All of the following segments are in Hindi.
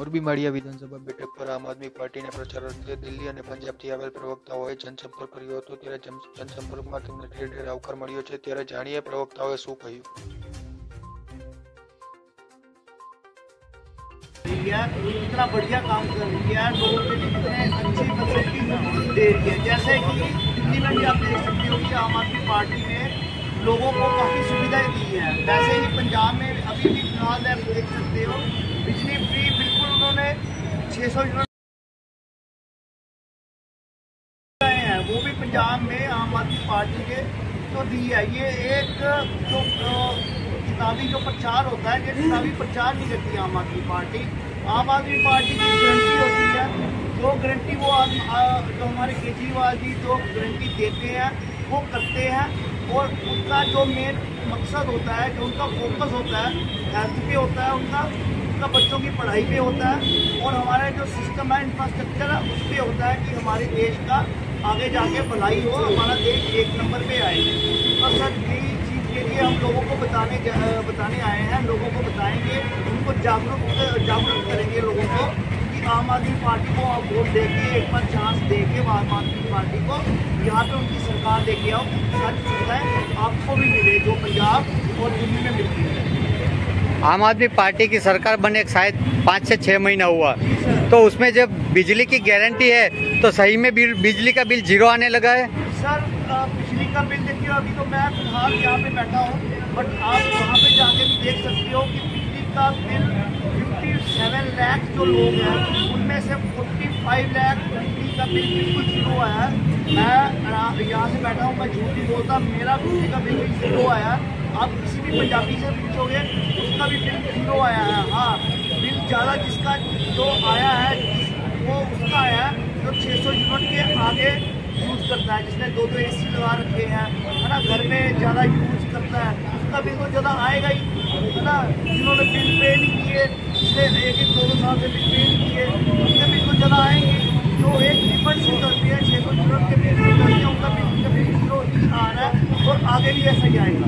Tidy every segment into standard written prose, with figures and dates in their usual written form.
મોરબી-માળિયા વિધાનસભા બેઠક પર આમ આદમી પાર્ટીના પ્રચારાર્થે દિલ્હી અને પંજાબથી આવેલ પ્રવક્તાઓએ જનસંપર્ક કર્યો હતો। ત્યારે જનસંપર્કમાં તેમને ઠેર ઠેર આવકાર મળ્યો છે। ત્યારે જાણીએ પ્રવક્તાઓએ શું કહ્યું। इतना बढ़िया काम कर रही है, लोगों के लिए इतने अच्छी फैसिलिटी दे रही है। जैसे कि दिल्ली में भी आप देख सकते हो कि आम आदमी पार्टी ने लोगों को काफ़ी सुविधाएं दी हैं। वैसे ही पंजाब में अभी भी फिलहाल आप देख सकते हो बिजली फ्री बिल्कुल उन्होंने 600 यूनिट हैं, वो भी पंजाब में आम आदमी पार्टी के तो दी है। ये एक जो किताबी जो प्रचार होता है, ये किताबी प्रचार नहीं करती आम आदमी पार्टी। आम आदमी पार्टी की गारंटी होती है, जो गारंटी वो जो हमारे केजरीवाल जी जो गारंटी देते हैं वो करते हैं। और उनका जो मेन मकसद होता है, जो उनका फोकस होता है हेल्थ पे होता है, उनका बच्चों की पढ़ाई पे होता है और हमारा जो सिस्टम है इंफ्रास्ट्रक्चर है उस पर होता है कि हमारे देश का आगे जाके भलाई हो, हमारा देश एक नंबर पे आए। और सर यही चीज़ के लिए हम लोगों को बताने आए हैं, लोगों को बताएंगे, उनको जागरूक करेंगे लोगों को कि आम आदमी पार्टी को आप वोट देके एक बार चांस देके आम आदमी पार्टी को यहाँ पे उनकी सरकार लेके आओ, सारी सुविधाएं आपको भी मिले जो पंजाब और दिल्ली में मिलती है। आम आदमी पार्टी की सरकार बने शायद 5 से 6 महीना हुआ, तो उसमें जब बिजली की गारंटी है तो सही में बिजली का बिल जीरो आने लगा है। सर बिजली का बिल देखिए, अभी तो मैं फिलहाल यहाँ पे बैठा हूँ, बट आप वहाँ पे जाके भी देख सकते हो कि बिजली का बिल 57 लाख जो लोग हैं उनमें से 45 लाख बिजली का बिल बिल्कुल जीरो आया है। मैं यहाँ से बैठा हूँ, मैं झूठ नहीं बोलता, मेरा बिजली का बिल जीरो आया है। आप किसी भी पंजाबी से पूछोगे उसका भी बिल जीरो आया है। हाँ, बिल ज़्यादा जिसका जो आया है वो उसका आया है जो 600 यूनिट के आगे यूज़ करता है, जिसने 2 AC लगा रखे हैं, है ना, घर में ज़्यादा यूज़ करता है, उसका बिल तो ज़्यादा आएगा ही, है ना। जिन्होंने बिल पे नहीं किए, पिछले 1-2 साल से बिल पे नहीं किए, उनके बिल तो ज़्यादा आएंगे। जो एक रिफंड शुरू करती है 600 यूनिट के बिल शुरू करती है, उनका बिल जीरो ही आ रहा है और आगे भी ऐसा ही आएगा।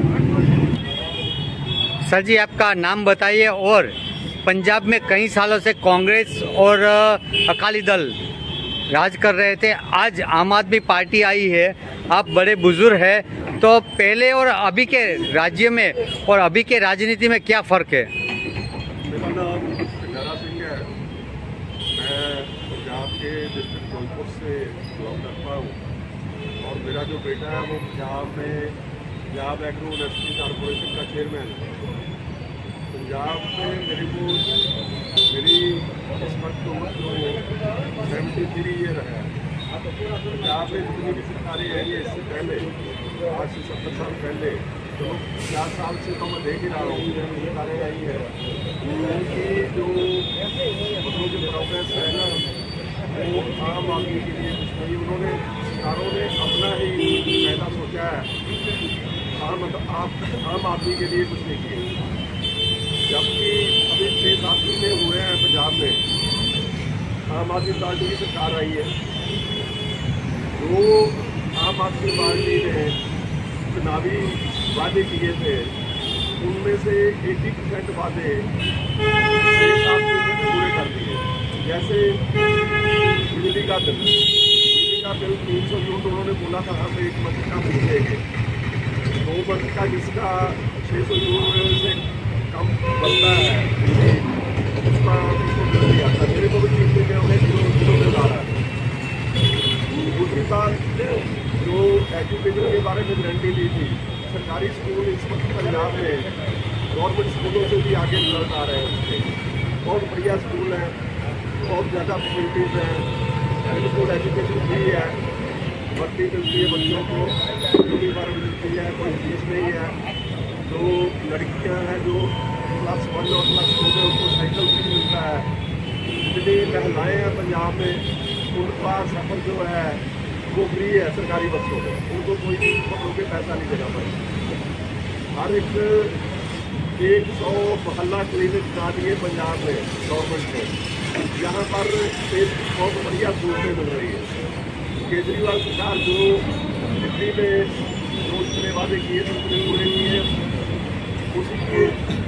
सर जी आपका नाम बताइए। और पंजाब में कई सालों से कांग्रेस और अकाली दल राज कर रहे थे, आज आम आदमी पार्टी आई है, आप बड़े बुजुर्ग हैं, तो पहले और अभी के राज्य में और अभी के राजनीति में क्या फ़र्क है? मेरा नाम गंगारा सिंह है, मैं पंजाब के डिस्ट्रिक्ट जौनपुर से बिलोंग करता हूँ और मेरा जो बेटा है वो पंजाब में पंजाब एग्रो इंडस्ट्री कॉरपोरेशन का चेयरमैन है। पंजाब में मेरी इस वक्त उम्र जो 73 ईयर है। पंजाब में जितनी भी सरकारें आई है इससे पहले, आज से 70 साल पहले, तो 50 साल से तो मैं देख ही रहा हूँ सरकारें आई है, उनकी जो मतलब जो प्रोग्रेस है ना वो आम आदमी के लिए कुछ नहीं, उन्होंने सरकारों ने अपना ही फायदा सोचा है, आम आदमी के लिए कुछ नहीं किया। जबकि अभी 6-7 महीने हुए हैं पंजाब में आम आदमी पार्टी की सरकार आई है, जो आम आदमी पार्टी ने चुनावी वादे किए थे उनमें से 80% वादे 6-7 महीने में पूरे कर दिए। जैसे बिजली का बिल 300 यूनिट उन्होंने बोला था हम 1 मंथ का बिल देंगे, 2 मंथ का जिसका 600 यूनिट से कम बनता है उसका उसको मिल दिया था। मेरे को भी 3 महीने उन्हें किलो मिल रहा है। दूसरी बात जो एजुकेशन के बारे में गारंटी दी थी, सरकारी स्कूल इस वक्त पंजाब में गवर्नमेंट स्कूलों से भी आगे निकल आ रहे हैं, बहुत बढ़िया स्कूल हैं, बहुत ज़्यादा फैसिलिटीज़ हैं, बिल्कुल एजुकेशन फ्री है, भर्ती मिलती है बच्चों को, यूनिफॉर्म मिलती है, कोई फीस नहीं है। जो लड़कियां हैं जो +1 और +2 में उनको साइकिल फ्री मिलता है। जितनी महिलाएँ हैं पंजाब में उनका सफ़र जो है वो फ्री है सरकारी बसों में, उनको कोई रुपये पैसा नहीं देना पड़ेगा। हर एक 100 मोहल्ला क्लिनिक बना दिए पंजाब में गवर्नमेंट ने, यहाँ पर बहुत बढ़िया सहूलतें मिल रही है। केजरीवाल सरकार जो दिल्ली में जो इतने वादे किए थे उतने पूरे किए, उसी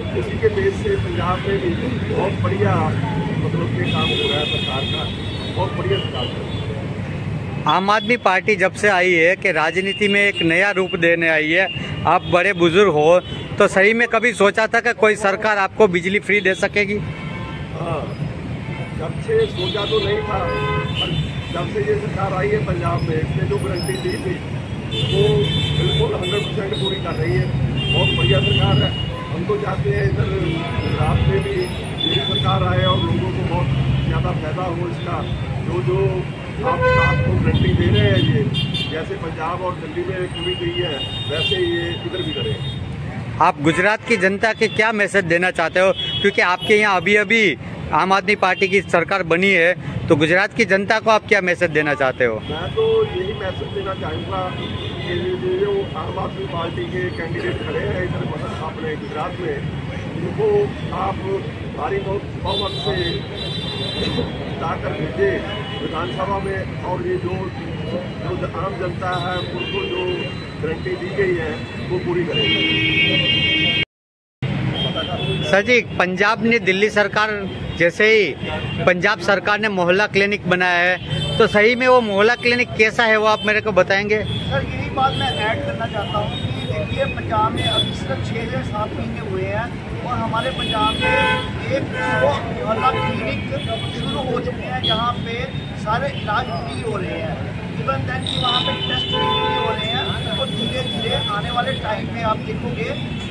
के बेस से पंजाब में भी बहुत बढ़िया मतलब ये काम हो रहा है सरकार का, बहुत बढ़िया सरकार है। आम आदमी पार्टी जब से आई है कि राजनीति में एक नया रूप देने आई है। आप बड़े बुजुर्ग हो तो सही में कभी सोचा था कि कोई सरकार आपको बिजली फ्री दे सकेगी? हाँ, जब से सोचा तो नहीं था, पर जब से ये सरकार आई है पंजाब में, इसने जो गारंटी दी थी वो बिल्कुल 100% पूरी कर रही है। बहुत बढ़िया सरकार है। हम तो चाहते हैं इधर गुजरात में भी यही सरकार आए और लोगों को बहुत ज़्यादा फायदा हो इसका। जो आपको गारंटी दे रहे हैं ये, जैसे पंजाब और दिल्ली में पूरी गई है वैसे ये इधर भी करें। आप गुजरात की जनता के क्या मैसेज देना चाहते हो, क्योंकि आपके यहाँ अभी अभी आम आदमी पार्टी की सरकार बनी है, तो गुजरात की जनता को आप क्या मैसेज देना चाहते हो? मैं तो यही मैसेज देना चाहूँगा कि जो आम आदमी पार्टी के कैंडिडेट खड़े हैं इधर अपने गुजरात में, उनको आप भारी बहुमत से जाकर भेजे विधानसभा में, और ये जो आम जनता है उनको जो गारंटी दी गई है वो पूरी करेंगे। सर जी, पंजाब ने दिल्ली सरकार जैसे ही पंजाब सरकार ने मोहल्ला क्लिनिक बनाया है, तो सही में वो मोहल्ला क्लिनिक कैसा है वो आप मेरे को बताएंगे? सर यही बात मैं ऐड करना चाहता हूँ कि देखिए पंजाब में अभी सिर्फ 6 से 7 महीने हुए हैं और हमारे पंजाब में एक मोहल्ला क्लिनिक शुरू हो चुके हैं जहाँ पे सारे इलाज फ्री हो रहे हैं। इवन दैन कि वहाँ पे टेस्ट भी फ्री हो रहे हैं। और धीरे धीरे आने वाले टाइम में आप देखोगे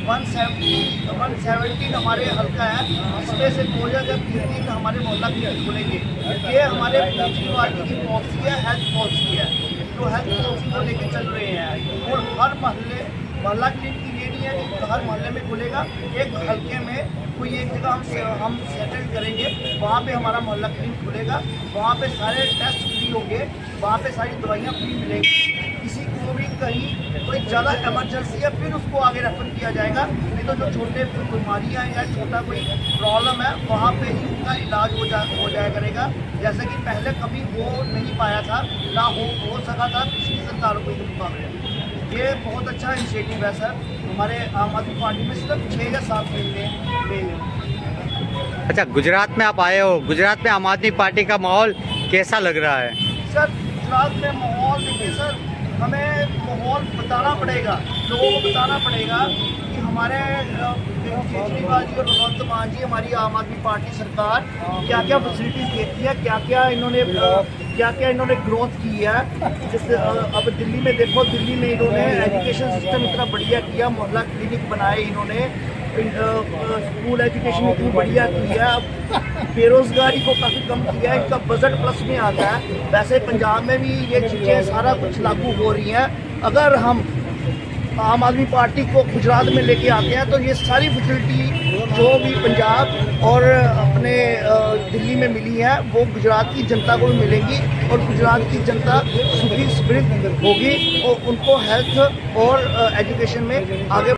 170 हमारे हल्का है, इसमें से 2023 हमारे मोहल्ला क्लिनिक खुलेंगे। ये हमारे केजरीवाल जी की पॉलिसी है, हेल्थ पॉलिसी है, जो हेल्थ पॉलिसी को लेकर चल रहे हैं। और हर मोहल्ला क्लिनिक ये नहीं है कि हर मोहल्ले में खुलेगा, एक हल्के में कोई एक जगह हम सेटल करेंगे, वहाँ पे हमारा मोहल्ला क्लिनिक खुलेगा, वहाँ पे सारे टेस्ट फ्री होंगे, वहाँ पे सारी दवाइयाँ फ्री मिलेंगी। किसी को भी कहीं कोई ज़्यादा इमरजेंसी है फिर उसको आगे रेफर किया जाएगा, नहीं तो जो छोटे बीमारियाँ या छोटा कोई प्रॉब्लम है वहाँ पे ही उनका इलाज हो जाया करेगा, जैसे कि पहले कभी हो नहीं पाया था, ना हो सका था पिछली सरकारों के मुकाबले। ये बहुत अच्छा इनिशिएटिव है सर, हमारे आम आदमी पार्टी में सिर्फ 6 या 7 महीने में। अच्छा, गुजरात में आप आए हो, गुजरात में आम आदमी पार्टी का माहौल कैसा लग रहा है? सर गुजरात में माहौल देखिए सर, हमें माहौल बताना पड़ेगा, लोगों को बताना पड़ेगा कि हमारे केजरीवाल जी और भगवंत मान जी, हमारी आम आदमी पार्टी सरकार क्या क्या फैसिलिटीज देती है, क्या क्या इन्होंने ग्रोथ की है। जैसे अब दिल्ली में देखो, दिल्ली में इन्होंने एजुकेशन सिस्टम इतना बढ़िया किया, मोहल्ला क्लिनिक बनाए इन्होंने, स्कूल एजुकेशन इतनी बढ़िया की है, बेरोजगारी को काफ़ी कम किया है, इनका बजट प्लस में आता है। वैसे पंजाब में भी ये चीज़ें सारा कुछ लागू हो रही हैं। अगर हम आम आदमी पार्टी को गुजरात में लेके आते हैं तो ये सारी फैसिलिटी जो भी पंजाब और अपने दिल्ली में मिली है वो गुजरात की जनता को भी मिलेंगी, और गुजरात की जनता सुखी समृद्ध होगी और उनको हेल्थ और एजुकेशन में आगे